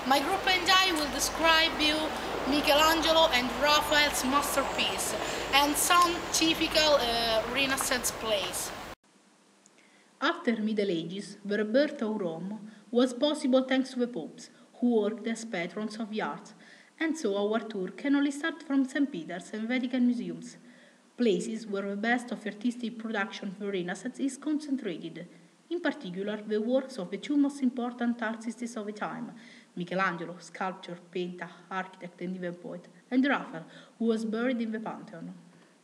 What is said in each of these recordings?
My group and I will describe you Michelangelo and Raphael's masterpiece and some typical Renaissance plays. After Middle Ages, the rebirth of Rome was possible thanks to the popes, who worked as patrons of the arts, and so our tour can only start from St. Peter's and Vatican museums, places where the best of artistic production of the Renaissance is concentrated, in particular the works of the two most important artists of the time, Michelangelo, sculptor, painter, architect and even poet, and Raphael, who was buried in the Pantheon.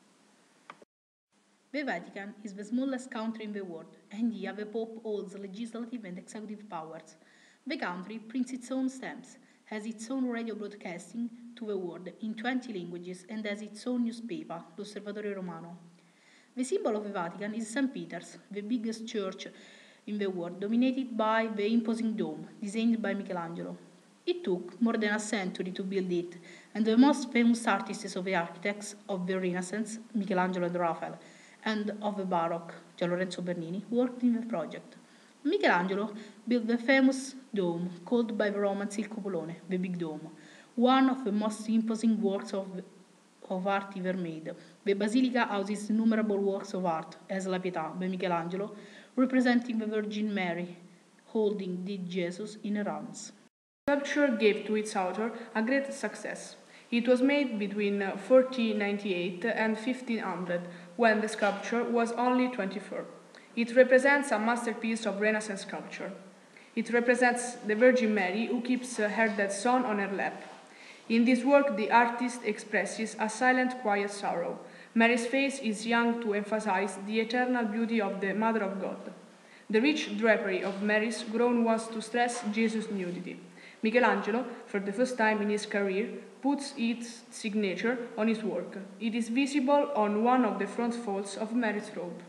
The Vatican is the smallest country in the world, and here the Pope holds legislative and executive powers. The country prints its own stamps, has its own radio broadcasting to the world in 20 languages, and has its own newspaper, L'Osservatore Romano. The symbol of the Vatican is St. Peter's, the biggest church in the world, dominated by the imposing dome, designed by Michelangelo. It took more than a century to build it, and the most famous artists of the architects of the Renaissance, Michelangelo and Raphael, and of the Baroque, Gian Lorenzo Bernini, worked in the project. Michelangelo built the famous dome, called by the Romans Il Cupolone, the Big Dome, one of the most imposing works of art ever made. The basilica houses innumerable works of art, as La Pietà by Michelangelo, representing the Virgin Mary, holding the Jesus in her arms. The sculpture gave to its author a great success. It was made between 1498 and 1500, when the sculpture was only 24. It represents a masterpiece of Renaissance sculpture. It represents the Virgin Mary who keeps her dead son on her lap. In this work, the artist expresses a silent, quiet sorrow. Mary's face is young to emphasize the eternal beauty of the Mother of God. The rich drapery of Mary's grown was to stress Jesus' nudity. Michelangelo, for the first time in his career, puts its signature on his work. It is visible on one of the front folds of Mary's robe.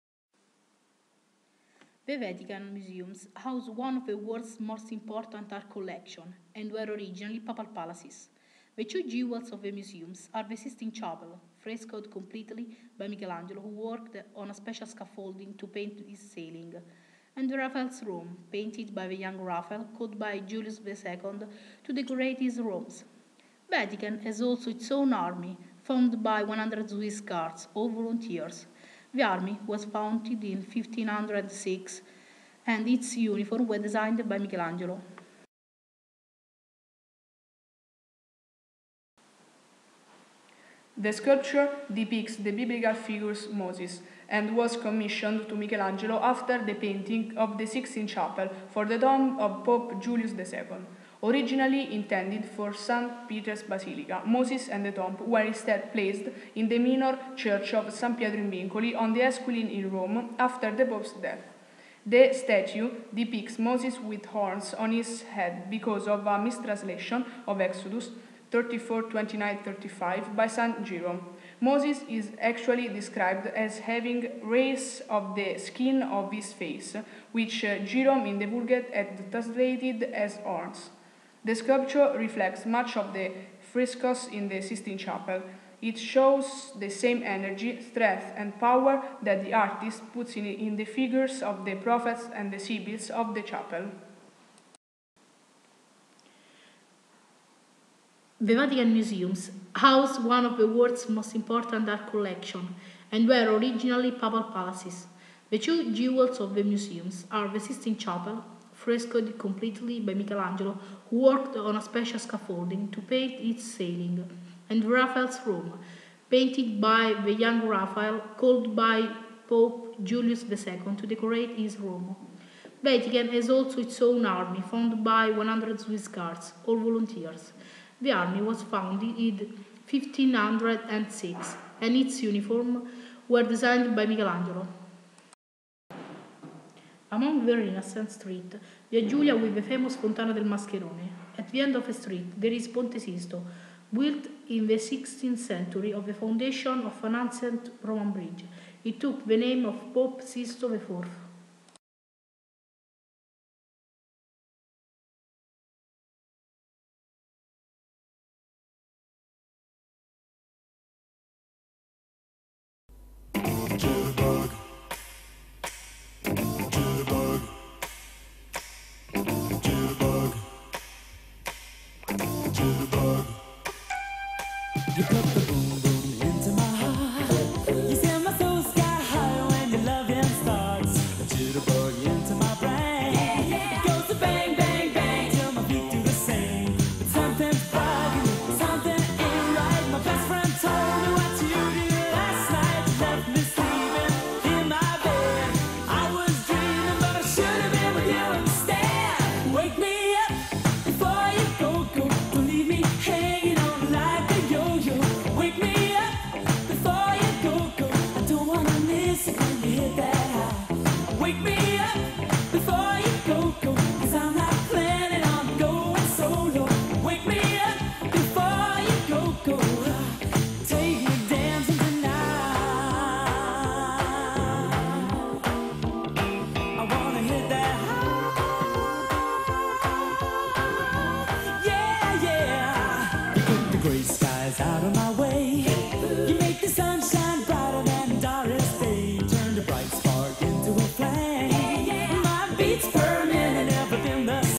The Vatican museums house one of the world's most important art collections and were originally papal palaces. The two jewels of the museums are the Sistine Chapel, frescoed completely by Michelangelo, who worked on a special scaffolding to paint its ceiling, and the Raphael's room, painted by the young Raphael, called by Julius II to decorate his rooms. Vatican has also its own army, formed by 100 Swiss guards, all volunteers. The army was founded in 1506, and its uniforms were designed by Michelangelo. The sculpture depicts the biblical figure Moses and was commissioned to Michelangelo after the painting of the Sistine Chapel for the tomb of Pope Julius II. Originally intended for St. Peter's Basilica, Moses and the tomb were instead placed in the minor church of San Pietro in Vincoli on the Esquiline in Rome after the Pope's death. The statue depicts Moses with horns on his head because of a mistranslation of Exodus 34:29-35 by St. Jerome. Moses is actually described as having rays of the skin of his face, which Jerome in the Vulgate had translated as horns. The sculpture reflects much of the frescoes in the Sistine Chapel. It shows the same energy, strength, and power that the artist puts in the figures of the prophets and the symbols of the chapel. The Vatican museums house one of the world's most important art collections and were originally papal palaces. The two jewels of the museums are the Sistine Chapel, frescoed completely by Michelangelo, who worked on a special scaffolding to paint its ceiling, and Raphael's room, painted by the young Raphael, called by Pope Julius II to decorate his room. Vatican has also its own army, formed by 100 Swiss guards, all volunteers. The army was founded in 1506, and its uniforms were designed by Michelangelo. Among the Renaissance street, we are Giulia with the famous Fontana del Mascherone. At the end of the street, there is Ponte Sisto, built in the 16th century of the foundation of an ancient Roman bridge. It took the name of Pope Sisto IV. eyes out of my way.